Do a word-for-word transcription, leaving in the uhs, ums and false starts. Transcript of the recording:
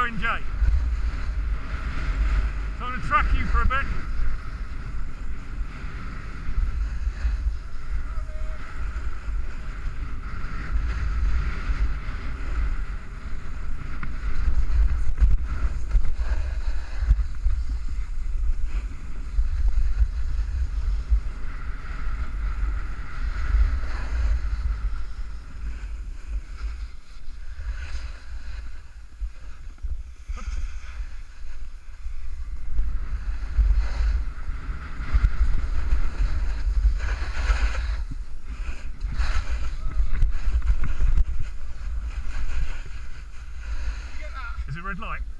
going, Jay? So I'm going to track you for a bit. Is it red light?